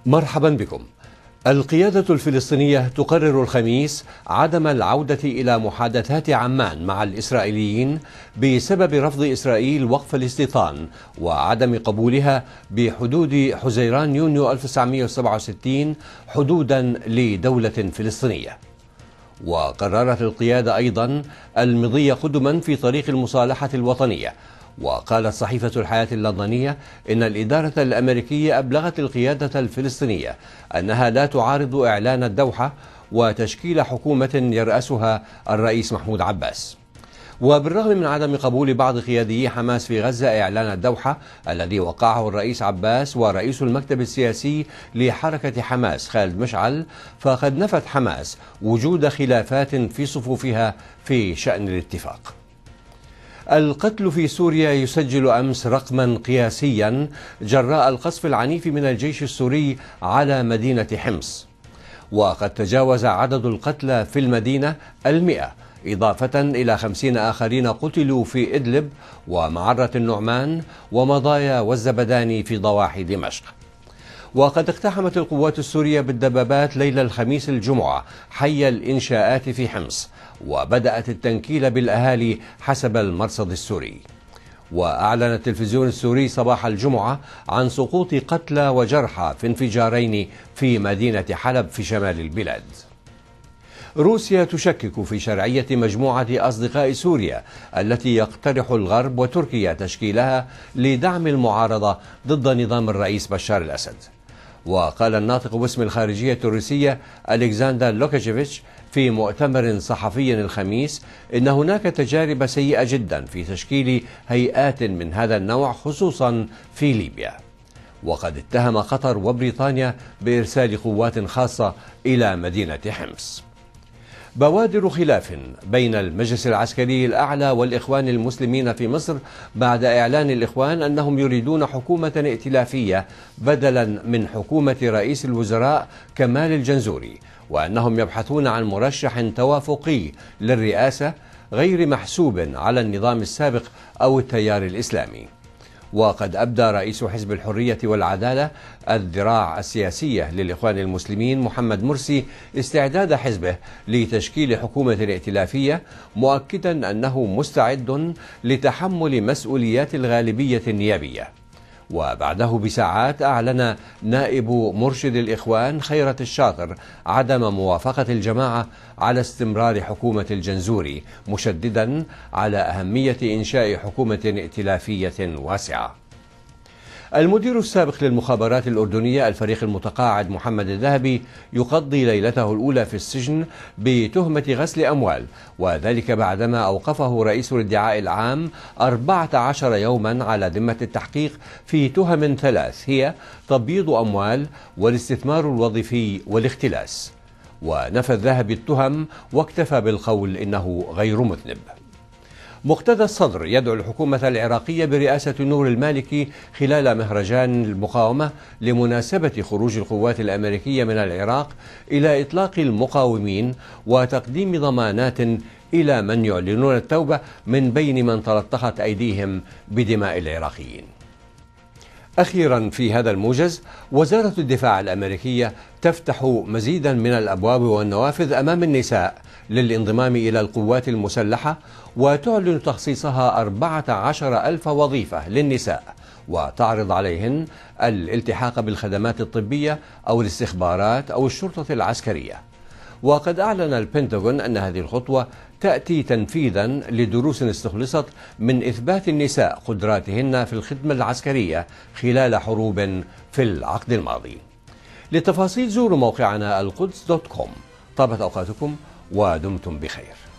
مرحبا بكم. القيادة الفلسطينية تقرر الخميس عدم العودة إلى محادثات عمان مع الإسرائيليين بسبب رفض إسرائيل وقف الاستيطان وعدم قبولها بحدود حزيران يونيو 1967 حدودا لدولة فلسطينية. وقررت القيادة أيضا المضي قدما في طريق المصالحة الوطنية. وقالت صحيفة الحياة اللندنية إن الإدارة الأمريكية أبلغت القيادة الفلسطينية أنها لا تعارض إعلان الدوحة وتشكيل حكومة يرأسها الرئيس محمود عباس. وبالرغم من عدم قبول بعض قياديي حماس في غزة إعلان الدوحة الذي وقعه الرئيس عباس ورئيس المكتب السياسي لحركة حماس خالد مشعل، فقد نفت حماس وجود خلافات في صفوفها في شأن الاتفاق. القتل في سوريا يسجل أمس رقما قياسيا جراء القصف العنيف من الجيش السوري على مدينة حمص، وقد تجاوز عدد القتلى في المدينة 100، إضافة إلى 50 آخرين قتلوا في إدلب ومعرة النعمان ومضايا والزبداني في ضواحي دمشق. وقد اقتحمت القوات السورية بالدبابات ليلة الخميس الجمعة حي الإنشاءات في حمص، وبدأت التنكيل بالأهالي حسب المرصد السوري. وأعلن التلفزيون السوري صباح الجمعة عن سقوط قتلى وجرحى في انفجارين في مدينة حلب في شمال البلاد. روسيا تشكك في شرعية مجموعة أصدقاء سوريا التي يقترح الغرب وتركيا تشكيلها لدعم المعارضة ضد نظام الرئيس بشار الأسد. وقال الناطق باسم الخارجية الروسية ألكسندر لوكاشيفيتش في مؤتمر صحفي الخميس إن هناك تجارب سيئة جدا في تشكيل هيئات من هذا النوع خصوصا في ليبيا. وقد اتهم قطر وبريطانيا بإرسال قوات خاصة إلى مدينة حمص. بوادر خلاف بين المجلس العسكري الأعلى والإخوان المسلمين في مصر بعد إعلان الإخوان أنهم يريدون حكومة ائتلافية بدلا من حكومة رئيس الوزراء كمال الجنزوري، وأنهم يبحثون عن مرشح توافقي للرئاسة غير محسوب على النظام السابق أو التيار الإسلامي. وقد أبدى رئيس حزب الحرية والعدالة الذراع السياسية للإخوان المسلمين محمد مرسي استعداد حزبه لتشكيل حكومة ائتلافية، مؤكدا أنه مستعد لتحمل مسؤوليات الغالبية النيابية. وبعده بساعات أعلن نائب مرشد الإخوان خيرت الشاطر عدم موافقة الجماعة على استمرار حكومة الجنزوري، مشددا على أهمية إنشاء حكومة ائتلافية واسعة. المدير السابق للمخابرات الأردنية الفريق المتقاعد محمد الذهبي يقضي ليلته الأولى في السجن بتهمة غسل أموال، وذلك بعدما أوقفه رئيس الادعاء العام 14 يوما على ذمة التحقيق في تهم 3 هي تبييض أموال والاستثمار الوظيفي والاختلاس. ونفى الذهبي التهم واكتفى بالقول إنه غير مذنب. مقتدى الصدر يدعو الحكومة العراقية برئاسة نور المالكي خلال مهرجان المقاومة لمناسبة خروج القوات الأمريكية من العراق إلى إطلاق المقاومين وتقديم ضمانات إلى من يعلنون التوبة من بين من تلطخت أيديهم بدماء العراقيين. أخيرا في هذا الموجز، وزارة الدفاع الأمريكية تفتح مزيدا من الأبواب والنوافذ أمام النساء للانضمام إلى القوات المسلحة، وتعلن تخصيصها 14,000 وظيفة للنساء، وتعرض عليهن الالتحاق بالخدمات الطبية أو الاستخبارات أو الشرطة العسكرية. وقد أعلن البنتاغون أن هذه الخطوة تأتي تنفيذا لدروس استخلصت من إثبات النساء قدراتهن في الخدمة العسكرية خلال حروب في العقد الماضي. للتفاصيل زوروا موقعنا القدس.com. طابت أوقاتكم ودمتم بخير.